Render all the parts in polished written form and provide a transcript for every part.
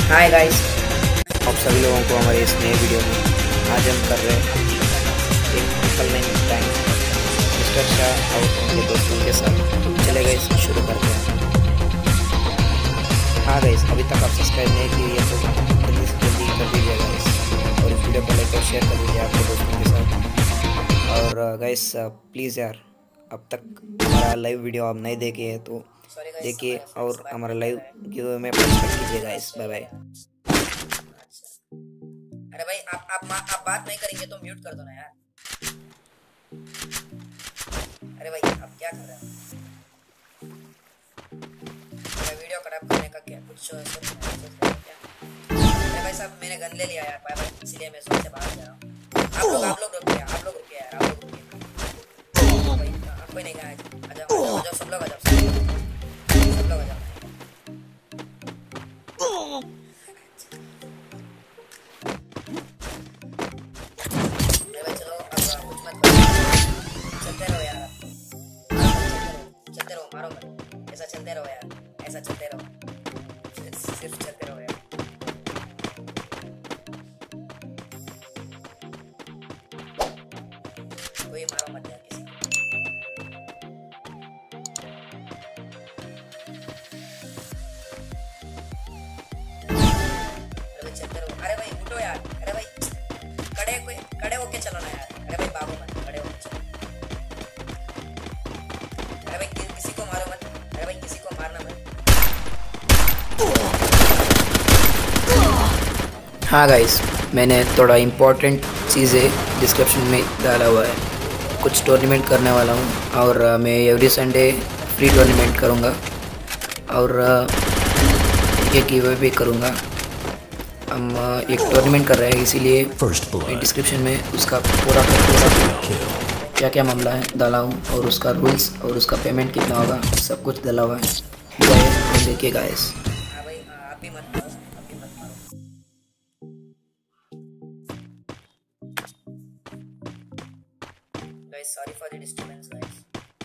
Hi guys, आप सभी लोगों को हमारे इस नए वीडियो में आज हम कर रहे हैं एक uncle name time mister Shah और उनके दोस्तों के साथ। चले गाइस शुरू करते हैं। हाँ गाइस, अभी तक आप सब्सक्राइब नहीं किए तो जल्दी से जल्दी कर दीजिए गाइस, और इस वीडियो को लाइक और शेयर कर दीजिए आपके दोस्तों के साथ। और गाइस प्लीज़ यार, अब तक हमारा लाइव वीडियो आप नहीं देखे हैं तो देखिए और हमारा लाइव गिव में पार्टिसिपेट कीजिए गाइस। Bye bye. अरे भाई आप बात नहीं करेंगे तो म्यूट कर दो ना यार। अरे भाई आप क्या कर रहे हो? मेरा वीडियो खराब करने का क्या कुछ सोच रहे हो क्या? अरे भाई साहब मैंने गन ले लिया यार बाय बाय, इसलिए मैं सोच से बाहर जा रहा हूँ। आप लोग रुकिए यार, आप लोग रुकिए। भाई कोई नहीं गया, आ जाओ सब लोग आ जाओ, सब लोग आ जाओ। मारो मत, ऐसा चलते रहो यार, ऐसा चलते रहो, सिर्फ चलते रहो यार। कोई मारो मत यार किसी। अरे चलते रहो। अरे भाई उठो यार, अरे भाई खड़े होके चलो ना यार। अरे भाई भागो मत, खड़े होके चलो। अरे भाई किसी को मारो मत, अरे भाई किसी को मारना मत। हाँ गाइस, मैंने थोड़ा इम्पोर्टेंट चीज़ें डिस्क्रिप्शन में डाला हुआ है। कुछ टूर्नामेंट करने वाला हूँ और मैं एवरी संडे फ्री टूर्नामेंट करूँगा और एक गिव भी करूँगा। हम एक टूर्नामेंट कर रहे हैं, इसीलिए मैं डिस्क्रिप्शन में उसका पूरा क्या क्या मामला है डाला हूँ और उसका रूल्स और उसका पेमेंट कितना होगा सब कुछ डाला हुआ है। देखिए गाइस। हाँ भाई आप भी मत मारो, आप भी मत मारो। Guys, sorry for the disturbance, guys.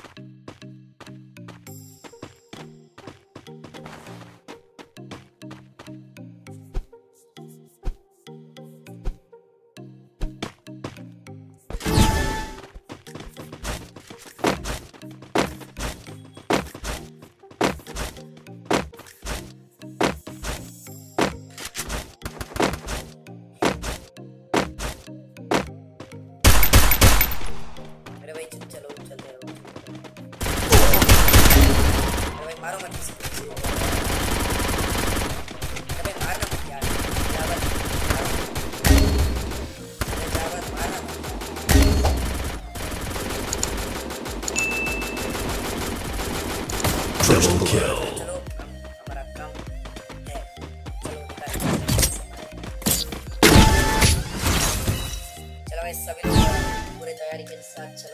अरे भाई चलो चलते रहो। अरे भाई मारो मत किसी को। अरे भाई मारना मत यार, जावत मारना मत। Triple kill. चलो हमारा काम है, चलो चलो भाई सभी लोग पूरे तैयारी के साथ चलो।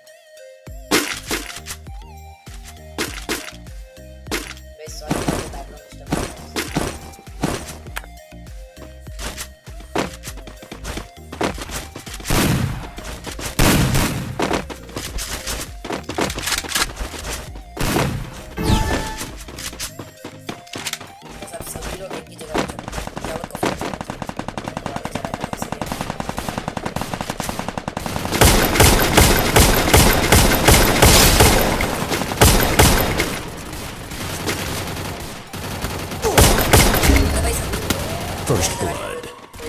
सभी लोग एक ही जगह First blood.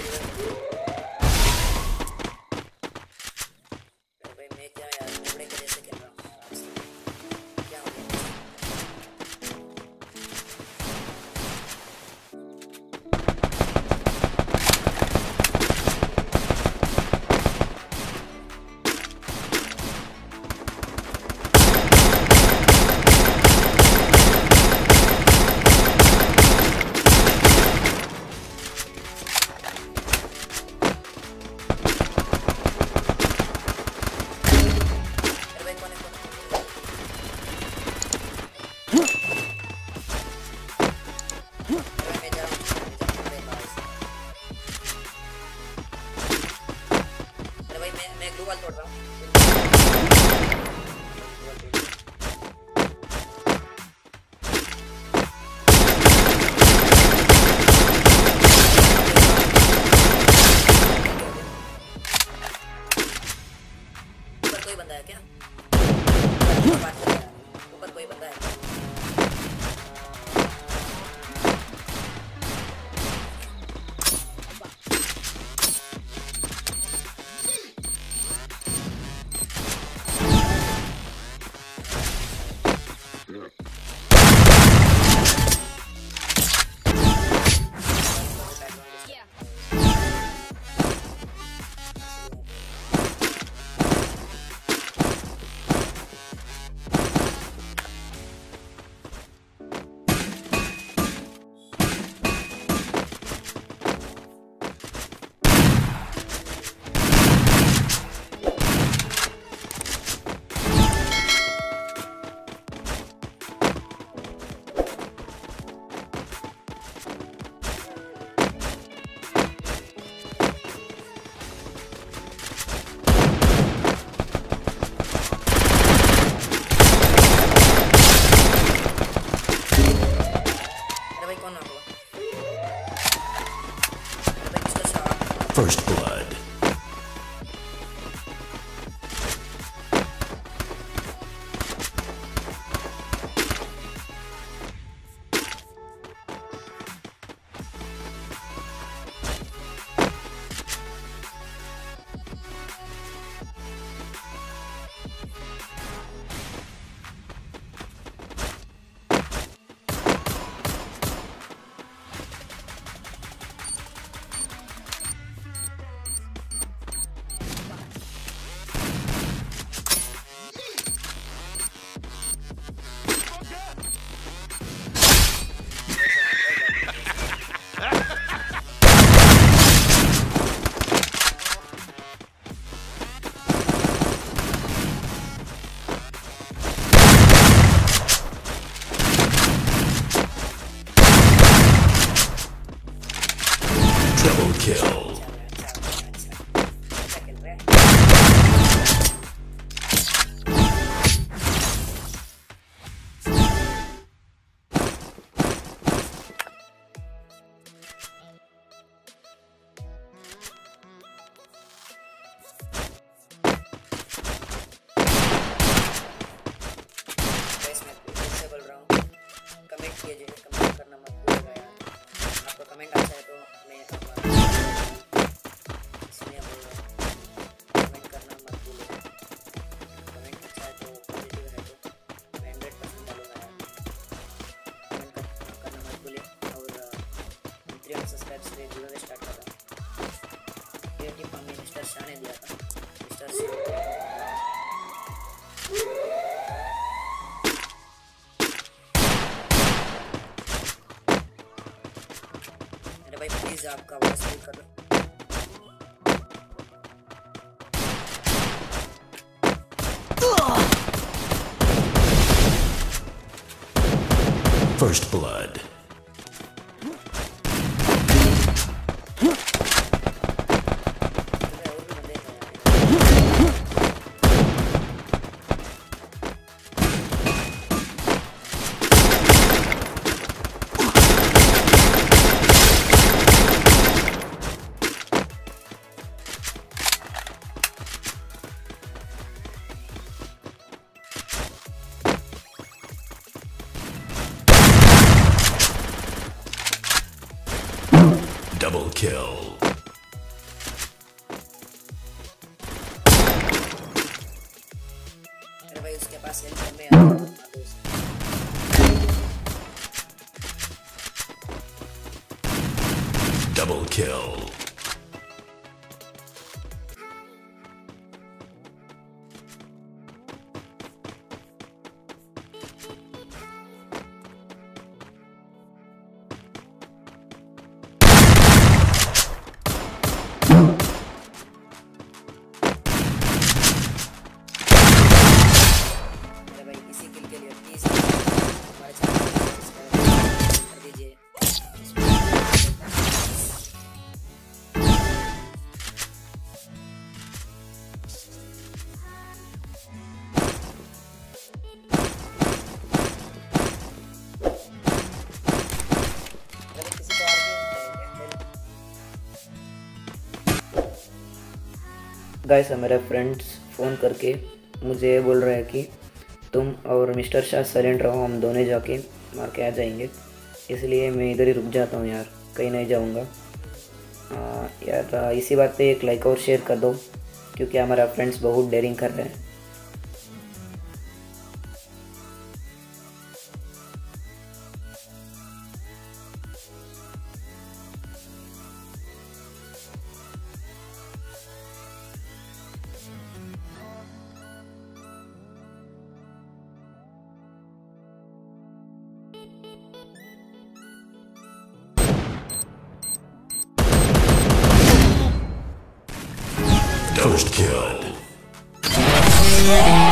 भाई मैं क्या यार घोड़े के जैसे खेल रहा हूँ, क्या हो गया? मैं ग्लू वॉल तोड़ रहा हूँ। First blood. Double kill. अच्छा खेल रहे हैं। गाइस मैं फिर से बोल रहा हूँ, कमेंट कीजिए, कमेंट करना मत भूलिएगा यार। आपका कमेंट अच्छा है तो मैं इसलिए बोल रहा हूँ, कमेंट करना मत भूलिएगा। कमेंट अच्छा है तो पॉजिटिव है तो मैं 100% डालूंगा यार। कमेंट करना मत भूलिए और 300 सब्सक्राइब से गिव स्टार्ट कर रहा हूँ। ये टिप हमें मिस्टर शाह ने दिया था। मिस्टर शाह अरे भाई प्लीज आपका आवाज स्पीक कर लो। First blood. और भी बंदे हैं यार। Double kill. अरे भाई उसके पास हेल्प में यार, मार दो उसे। Double kill. अरे भाई इसी किल के लिए प्लीज हमारे चैनल को सब्सक्राइब कर दीजिए। अरे किसी को और भी गाइस मेरे फ्रेंड्स फ़ोन करके मुझे बोल रहे हैं कि तुम और मिस्टर शाह साइलेंट रहो, हम दोनों जाके मार के आ जाएंगे। इसलिए मैं इधर ही रुक जाता हूँ यार, कहीं नहीं जाऊँगा। यार इसी बात पे एक लाइक और शेयर कर दो, क्योंकि हमारा फ्रेंड्स बहुत डेयरिंग कर रहे हैं। First kill.